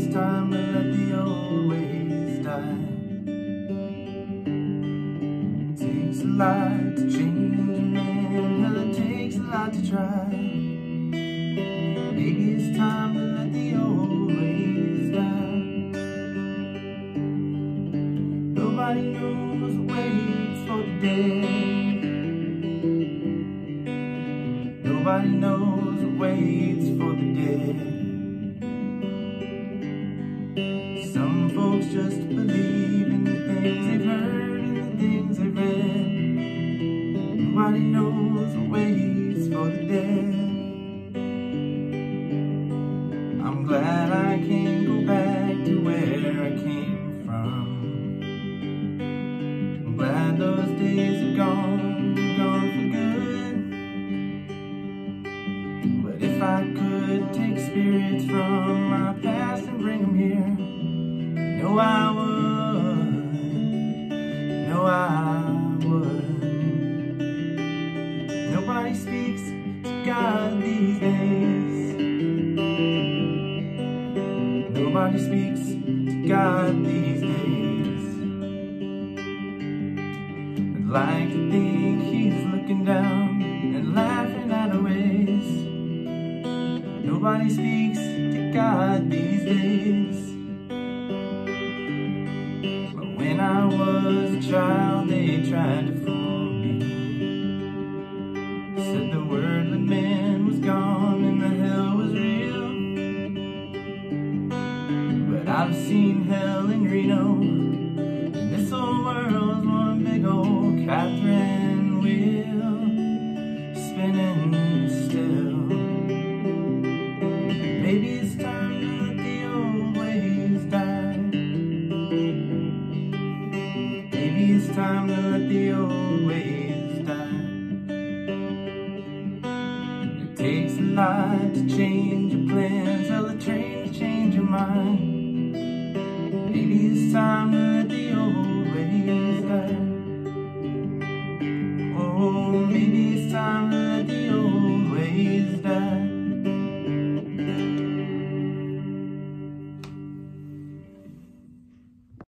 it's time to let the old ways die. It takes a lot to change a man, hell, it takes a lot to try. Maybe it's time to let the old ways die. Nobody knows what waits for the dead. Nobody knows what waits for the dead. Some folks just believe in the things they've heard and the things they've read. Nobody knows what waits for the dead. I'm glad I can't go back to where I came from. I'm glad those days are gone for good. But if I could take spirits from my past and bring them here, no, I would. No, I would. Nobody speaks to God these days. Nobody speaks to God these days. I'd like to think He's looking down and laughing at our ways. Nobody speaks to God these days. When I was a child, they tried to fool me. Said the worldly man was gone and the hell was real. But I've seen hell in Reno, and this whole world's one big old Catherine wheel, spinning still. Maybe it's time to let the old ways die. Maybe it's time to let the old ways die. It takes a lot to change your plans, hell, a train to change your mind.